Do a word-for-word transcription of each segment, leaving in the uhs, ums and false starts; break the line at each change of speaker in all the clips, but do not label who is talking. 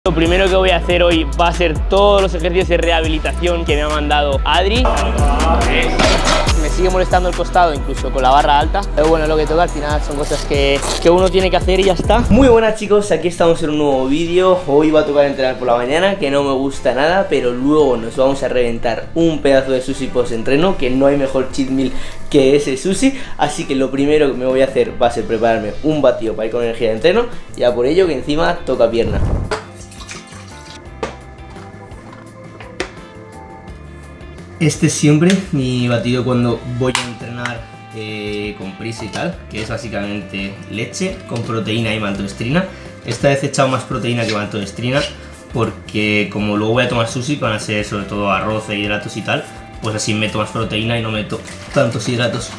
Lo primero que voy a hacer hoy va a ser todos los ejercicios de rehabilitación que me ha mandado Adri. Me sigue molestando el costado, incluso con la barra alta. Pero bueno, lo que toca al final son cosas que, que uno tiene que hacer y ya está. Muy buenas chicos, aquí estamos en un nuevo vídeo. Hoy va a tocar entrenar por la mañana, que no me gusta nada, pero luego nos vamos a reventar un pedazo de sushi post entreno, que no hay mejor cheat meal que ese sushi. Así que lo primero que me voy a hacer va a ser prepararme un batido para ir con energía de entreno. Y a por ello que encima toca pierna. Este es siempre mi batido cuando voy a entrenar eh, con prisa y tal, que es básicamente leche con proteína y maltodextrina. Esta vez he echado más proteína que maltodextrina porque como luego voy a tomar sushi, que van a ser sobre todo arroz e hidratos y tal, pues así meto más proteína y no meto tantos hidratos.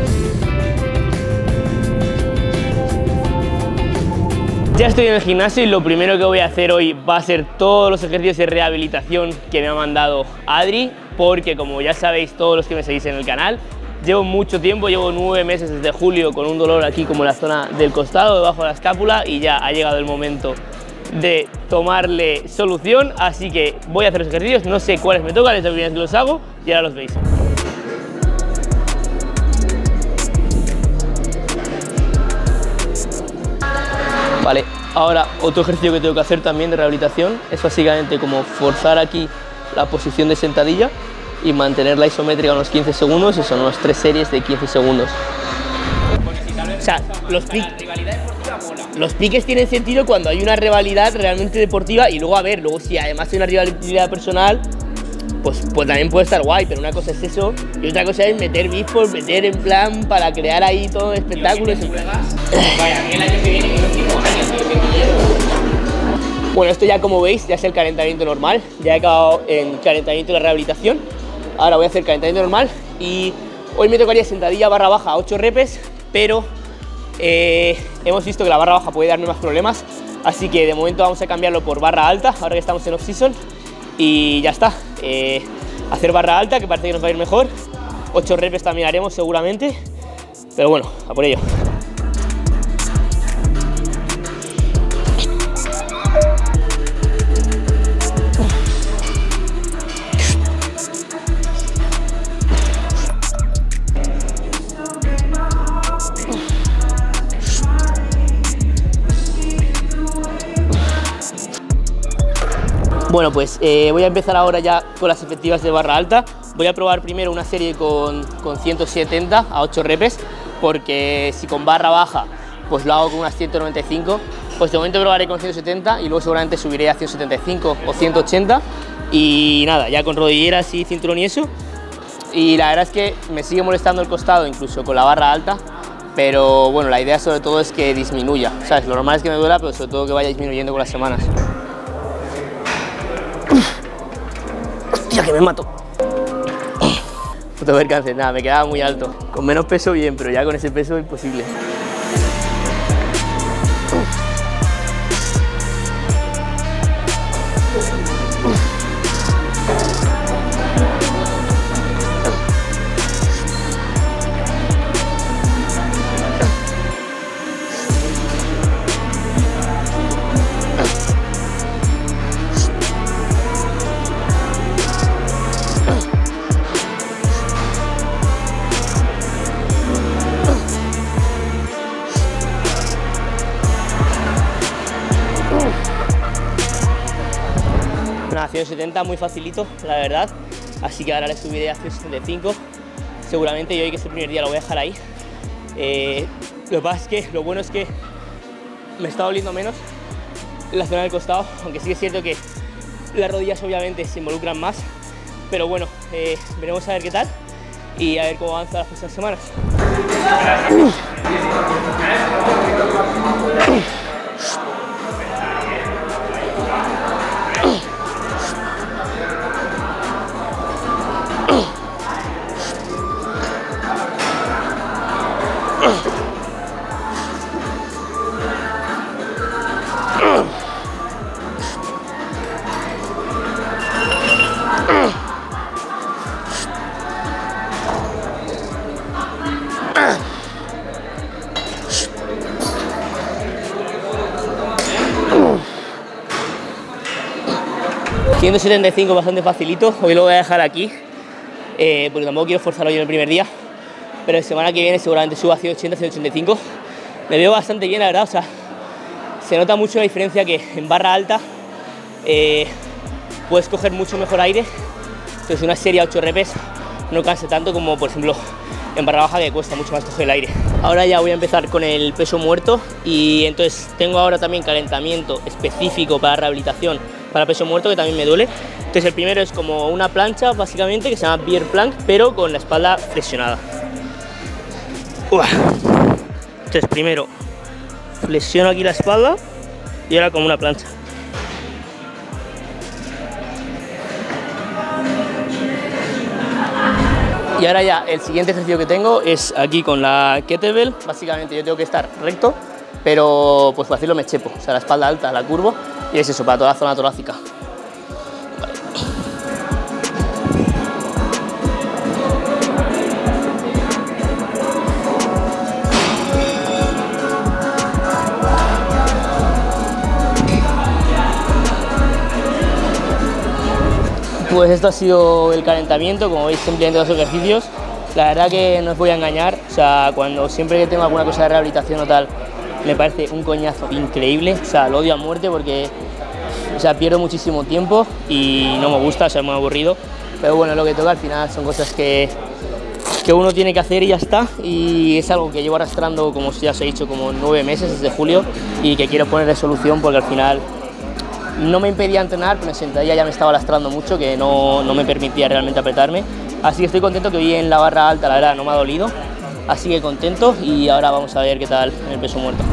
Ya estoy en el gimnasio y lo primero que voy a hacer hoy va a ser todos los ejercicios de rehabilitación que me ha mandado Adri, porque como ya sabéis todos los que me seguís en el canal, llevo mucho tiempo, llevo nueve meses desde julio con un dolor aquí como en la zona del costado, debajo de la escápula, y ya ha llegado el momento de tomarle solución, así que voy a hacer los ejercicios, no sé cuáles me tocan, es la primera vez que los hago y ahora los veis. Vale, ahora otro ejercicio que tengo que hacer también de rehabilitación es básicamente como forzar aquí la posición de sentadilla y mantener la isométrica unos quince segundos, y son unas tres series de quince segundos. O sea, los, pic los piques tienen sentido cuando hay una rivalidad realmente deportiva, y luego a ver, luego si además hay una rivalidad personal, pues, pues también puede estar guay, pero una cosa es eso y otra cosa es meter beef por meter en plan para crear ahí todo espectáculo. Vaya, el año que viene y los últimos años, bueno, esto ya como veis ya es el calentamiento normal, ya he acabado en calentamiento de la rehabilitación. Ahora voy a hacer calentamiento normal y hoy me tocaría sentadilla barra baja ocho repes, pero eh, hemos visto que la barra baja puede darme más problemas, así que de momento vamos a cambiarlo por barra alta, ahora que estamos en off-season, y ya está. Eh, hacer barra alta, que parece que nos va a ir mejor. ocho repes también haremos seguramente, pero bueno, a por ello. Bueno, pues eh, voy a empezar ahora ya con las efectivas de barra alta. Voy a probar primero una serie con, con ciento setenta a ocho repes, porque si con barra baja pues lo hago con unas ciento noventa y cinco, pues de momento probaré con ciento setenta y luego seguramente subiré a ciento setenta y cinco o ciento ochenta, y nada, ya con rodilleras y cinturón y eso. Y la verdad es que me sigue molestando el costado incluso con la barra alta, pero bueno, la idea sobre todo es que disminuya, ¿sabes? Lo normal es que me duela, pero sobre todo que vaya disminuyendo con las semanas. Hostia, que me mato. Puto percance, nada, me quedaba muy alto. Con menos peso bien, pero ya con ese peso imposible. A ciento setenta muy facilito, la verdad, así que ahora le subiré a ciento setenta y cinco seguramente, y hoy que es el primer día lo voy a dejar ahí. Eh, lo que pasa es que lo bueno es que me está doliendo menos la zona del costado, aunque sí es cierto que las rodillas obviamente se involucran más, pero bueno, eh, veremos a ver qué tal y a ver cómo avanza las próximas semanas. ciento setenta y cinco bastante facilito, hoy lo voy a dejar aquí, eh, porque tampoco quiero forzarlo yo en el primer día, pero la semana que viene seguramente subo a ciento ochenta, ciento ochenta y cinco. Me veo bastante bien, la verdad, o sea, se nota mucho la diferencia que en barra alta eh, puedes coger mucho mejor aire, entonces una serie a ocho repes no cansa tanto como por ejemplo en barra baja, que cuesta mucho más coger el aire. Ahora ya voy a empezar con el peso muerto, y entonces tengo ahora también calentamiento específico para rehabilitación para peso muerto, que también me duele. Entonces el primero es como una plancha básicamente que se llama beer plank, pero con la espalda flexionada. Uah. Entonces primero flexiono aquí la espalda y ahora como una plancha. Y ahora ya el siguiente ejercicio que tengo es aquí con la kettlebell. Básicamente yo tengo que estar recto, pero pues para hacerlo me chepo, o sea, la espalda alta, la curvo, y es eso, para toda la zona torácica. Vale. Pues esto ha sido el calentamiento, como veis simplemente dos ejercicios. La verdad que no os voy a engañar, o sea, cuando siempre que tengo alguna cosa de rehabilitación o tal, me parece un coñazo increíble, o sea, lo odio a muerte porque, o sea, pierdo muchísimo tiempo y no me gusta, o sea, es muy aburrido, pero bueno, lo que toca al final son cosas que, que uno tiene que hacer y ya está, y es algo que llevo arrastrando, como ya os he dicho, como nueve meses desde julio, y que quiero ponerle solución porque al final no me impedía entrenar, pero en sentadilla ya me estaba lastrando mucho, que no, no me permitía realmente apretarme. Así que estoy contento que hoy en la barra alta, la verdad, no me ha dolido. Así que contento, y ahora vamos a ver qué tal en el peso muerto.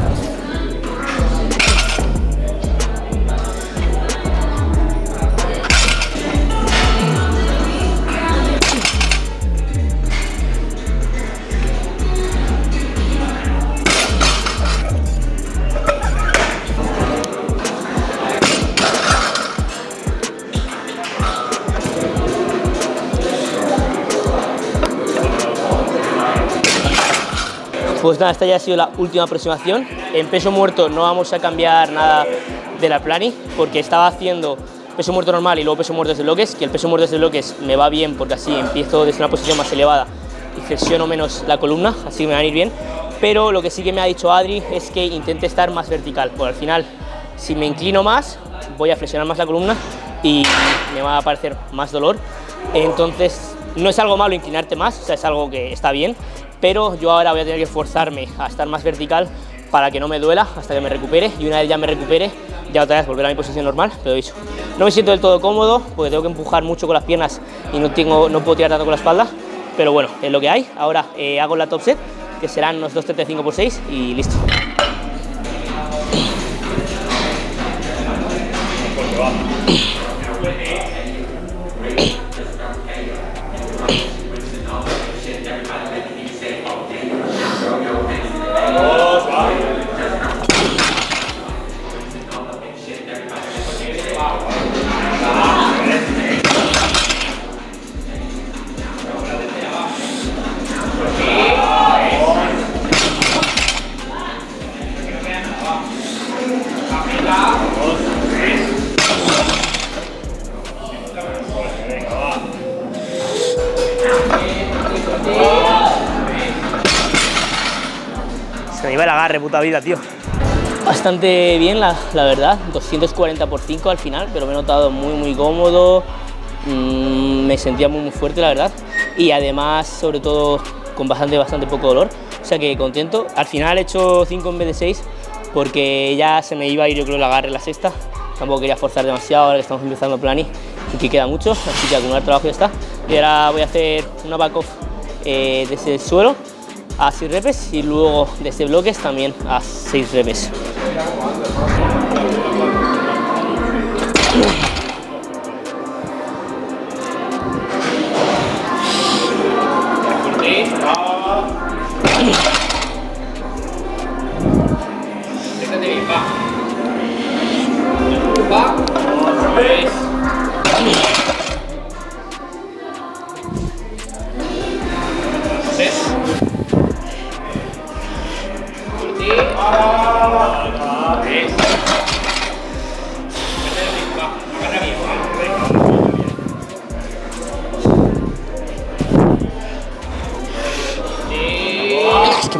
Pues nada, esta ya ha sido la última aproximación. En peso muerto no vamos a cambiar nada de la planning, porque estaba haciendo peso muerto normal y luego peso muerto desde bloques, que el peso muerto desde bloques me va bien porque así empiezo desde una posición más elevada y flexiono menos la columna, así que me van a ir bien. Pero lo que sí que me ha dicho Adri es que intente estar más vertical, porque al final si me inclino más voy a flexionar más la columna y me va a aparecer más dolor. Entonces no es algo malo inclinarte más, o sea, es algo que está bien, pero yo ahora voy a tener que forzarme a estar más vertical para que no me duela hasta que me recupere, y una vez ya me recupere ya otra vez volver a mi posición normal. Pero dicho, no me siento del todo cómodo porque tengo que empujar mucho con las piernas y no, tengo, no puedo tirar tanto con la espalda, pero bueno, es lo que hay. Ahora eh, hago la top set, que serán unos dos treinta y cinco por seis y listo. Se me iba el agarre, puta vida, tío. Bastante bien, la, la verdad, doscientos cuarenta por cinco al final, pero me he notado muy muy cómodo, mmm, me sentía muy muy fuerte, la verdad, y además, sobre todo, con bastante bastante poco dolor, o sea que contento. Al final he hecho cinco en vez de seis, porque ya se me iba a ir, yo creo, el agarre en la sexta, tampoco quería forzar demasiado ahora que estamos empezando el plani y que queda mucho, así que acumular trabajo ya está. Y ahora voy a hacer una back off eh, desde el suelo a seis repes y luego desde bloques también a seis repes.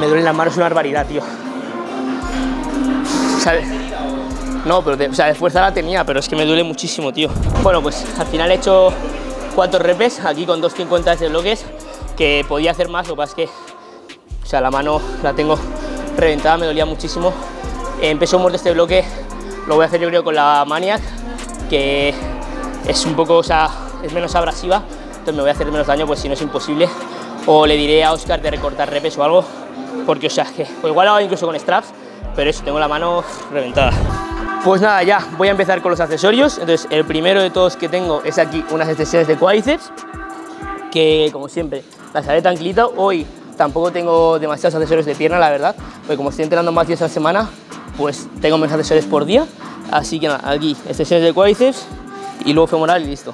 me duelen las manos una barbaridad, tío. O sea, no, pero de, o sea, de fuerza la tenía, pero es que me duele muchísimo, tío. Bueno, pues al final he hecho cuatro repes, aquí con dos cincuenta de bloques, que podía hacer más, lo que pasa es que, o sea, la mano la tengo reventada, me dolía muchísimo. En peso muerto este bloque lo voy a hacer yo creo con la Maniac, que es un poco, o sea, es menos abrasiva, entonces me voy a hacer menos daño, pues si no es imposible. O le diré a Óscar de recortar repes o algo, porque, o sea, que o igual lo hago incluso con straps, pero eso, tengo la mano reventada. Pues nada, ya voy a empezar con los accesorios. Entonces, el primero de todos que tengo es aquí unas extensiones de cuádriceps, que como siempre las haré tranquilita. Hoy tampoco tengo demasiados accesorios de pierna, la verdad, porque como estoy entrenando más días a la semana, pues tengo menos accesorios por día. Así que nada, aquí extensiones de cuádriceps y luego femoral y listo.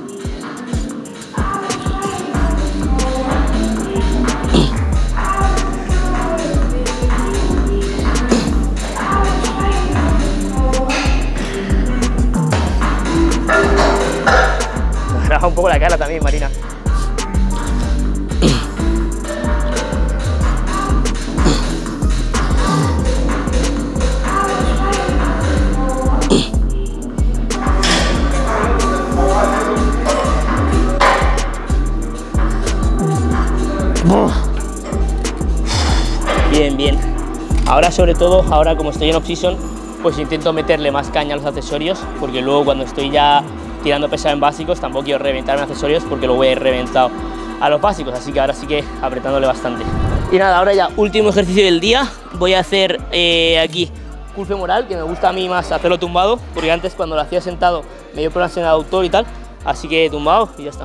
Baja un poco la cara también, Marina. Bien, bien. Ahora sobre todo, ahora como estoy en off-season, pues intento meterle más caña a los accesorios, porque luego cuando estoy ya tirando pesado en básicos tampoco quiero reventar en accesorios porque lo voy a ir reventado a los básicos, así que ahora sí que apretándole bastante. Y nada, ahora ya último ejercicio del día, voy a hacer eh, aquí curl femoral, que me gusta a mí más hacerlo tumbado, porque antes cuando lo hacía sentado me dio problemas en el aductor y tal, así que tumbado y ya está.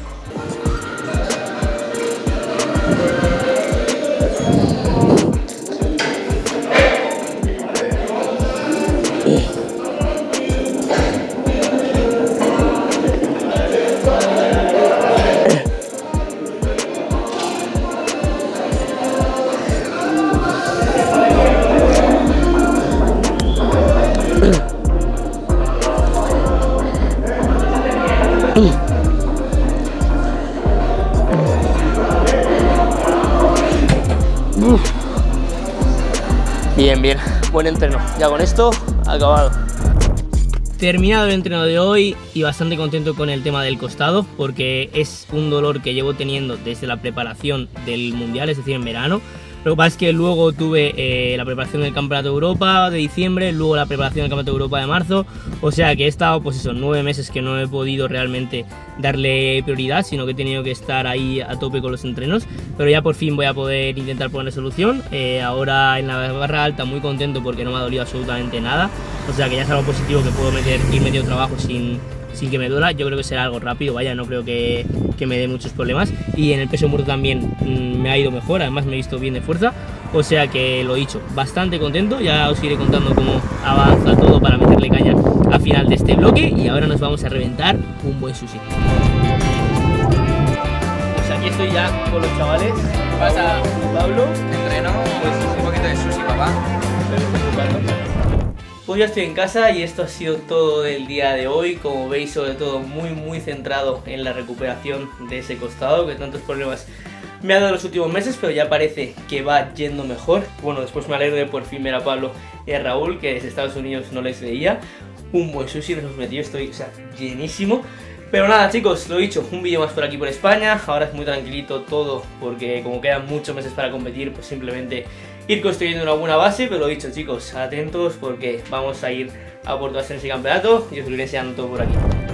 Bien, bien, buen entreno. Ya con esto, acabado. Terminado el entreno de hoy y bastante contento con el tema del costado, porque es un dolor que llevo teniendo desde la preparación del Mundial, es decir, en verano. Lo que pasa es que luego tuve eh, la preparación del Campeonato de Europa de diciembre, luego la preparación del Campeonato de Europa de marzo, o sea que he estado, pues eso, nueve meses que no he podido realmente darle prioridad, sino que he tenido que estar ahí a tope con los entrenos, pero ya por fin voy a poder intentar poner solución. Eh, ahora en la barra alta muy contento porque no me ha dolido absolutamente nada, o sea que ya es algo positivo que puedo meter, ir medio trabajo sin... sin que me duela. Yo creo que será algo rápido, vaya, no creo que, que me dé muchos problemas. Y en el peso muerto también mmm, me ha ido mejor, además me he visto bien de fuerza, o sea que lo he dicho, bastante contento. Ya os iré contando cómo avanza todo para meterle caña al final de este bloque, y ahora nos vamos a reventar un buen sushi. Pues aquí estoy ya con los chavales. ¿Qué pasa, Pablo?
Entreno, pues un poquito de sushi, papá.
Pues ya estoy en casa y esto ha sido todo del día de hoy. Como veis, sobre todo muy muy centrado en la recuperación de ese costado que tantos problemas me ha dado en los últimos meses, pero ya parece que va yendo mejor. Bueno, después me alegro de por fin ver a Pablo y a Raúl, que desde Estados Unidos no les veía. Un buen sushi nos metió, estoy, o sea, llenísimo. Pero nada, chicos, lo dicho, un vídeo más por aquí por España. Ahora es muy tranquilito todo, porque como quedan muchos meses para competir, pues simplemente ir construyendo una buena base. Pero lo dicho, chicos, atentos porque vamos a ir a por todas en ese campeonato y os lo iré enseñando todo por aquí.